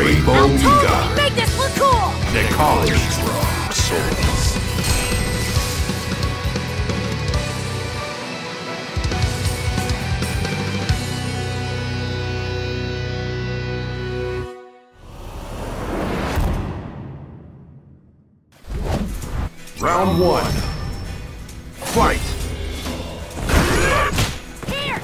Rainbow I'll Mika. totally make this look cool! Necology's raw souls. Round 1. Fight! Here!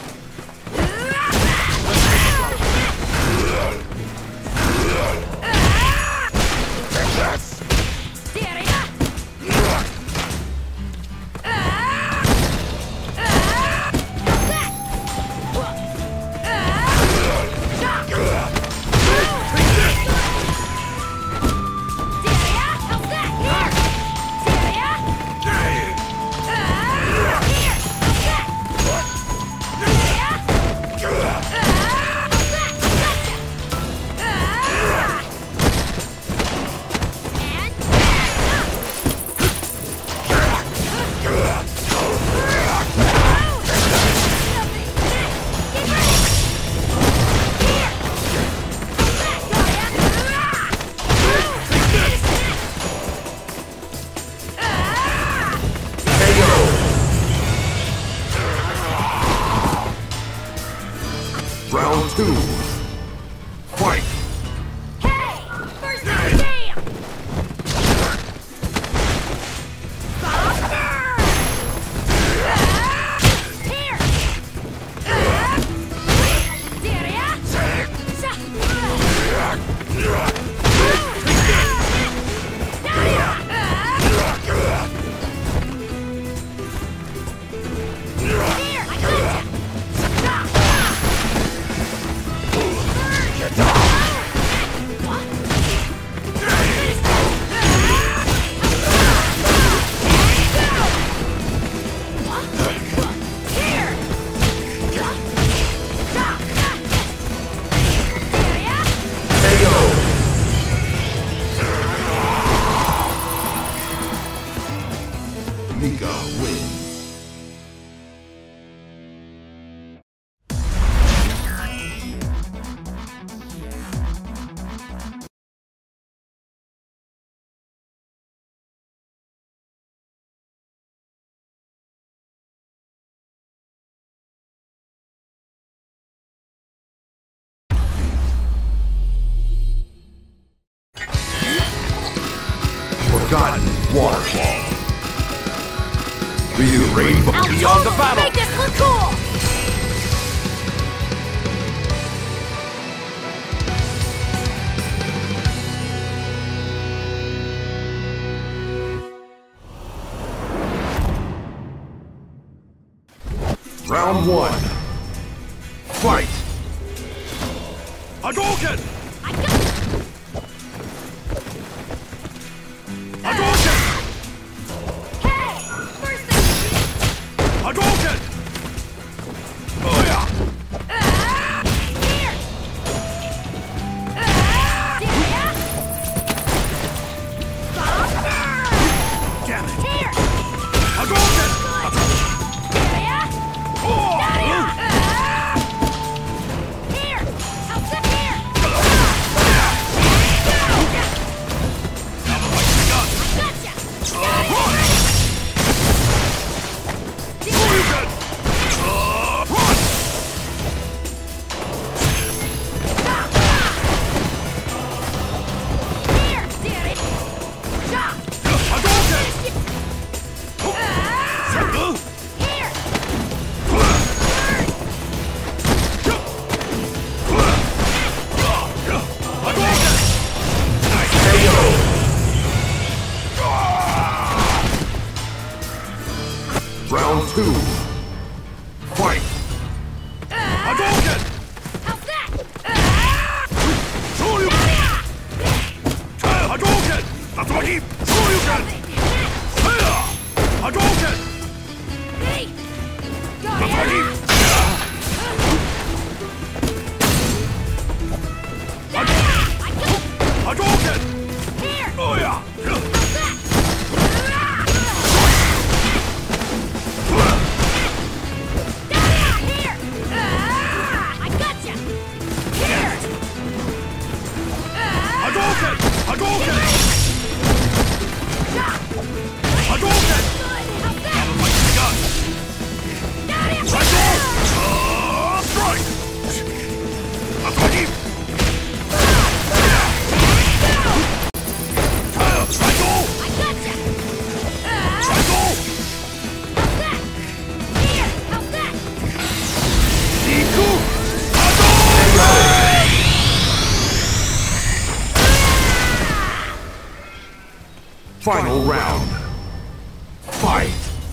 Round 2. Fight! Hey! First jam! Here! Mika wins. Forgotten Waterfall. Ryu Rainbow I'll beyond the totally battle. make this look cool! Round 1. Fight! Hadouken! I got Hadouken! Hey! First thing! Hadouken! Oh yeah! Here! Damn it! Here! Hadouken! Oh! Here! How's that here? Now the fight's begun! Gotcha! Hadouken! Run! Here! Did it! Chop! Hadouken! Here! Hadouken! Round 2. Fight! Hadouken! How's that? Shoryuken! Hadouken! Tatsumaki! Shoryuken! Hadouken! Hey! Go Tatsumaki! here! Hadouken! Here! Oh yeah! How's that? Here! I gotcha! Here! Final round. Fight!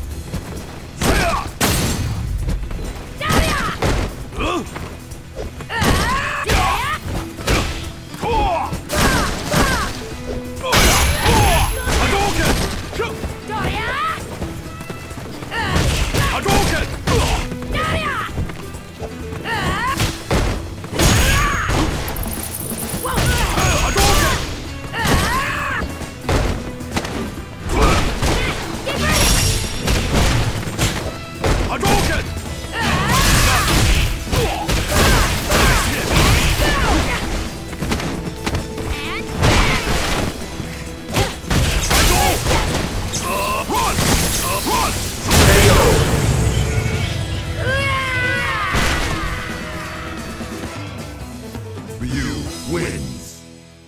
Ryu wins.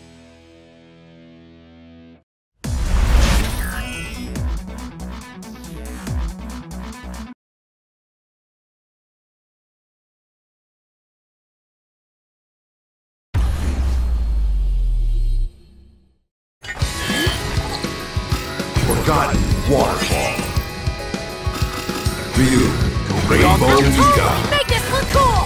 Forgotten Waterfall. Ryu, Rainbow Mika. Make this look cool!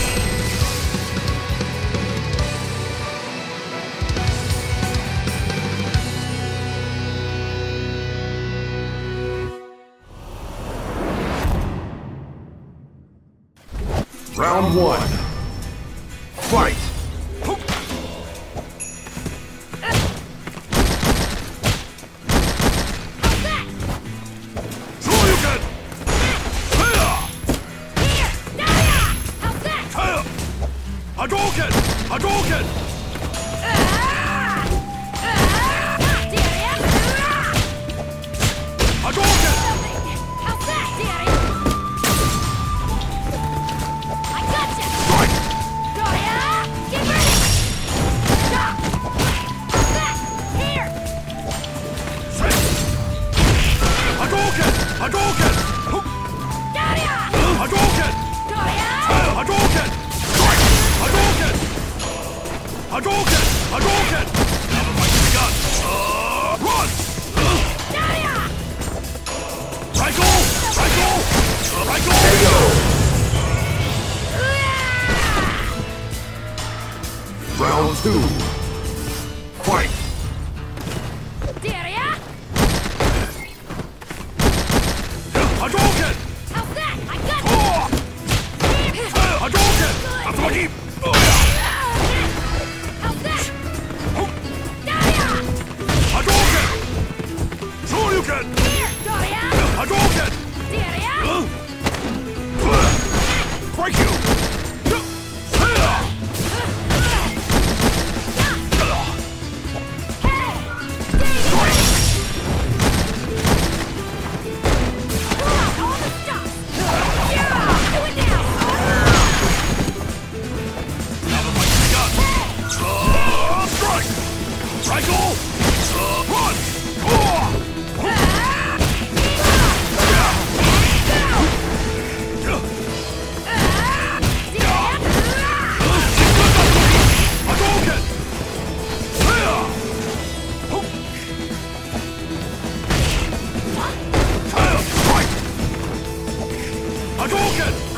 Round one. Fight! Hadouken! Hadouken! Hadouken! How's that, Daddy? I gotcha! Fight! Doria! Get ready! Stop! How's that? Here! Hadouken! Hadouken! Doria! Hadouken! Doria! Hadouken! Hadouken! Hadouken! Hadouken! Never mind the gun! Run! Doria! Cycle! Cycle! Cycle! Round two. Fight! Doria! Hadouken! How's that? I gotcha! Here! Hadouken! Hadouken! How's that? Doria! Hadouken! Shoryuken! Here! Doria! Hadouken! Doria! Break you! Strike! Cycle! Run! Hadouken! Strike! Hadouken!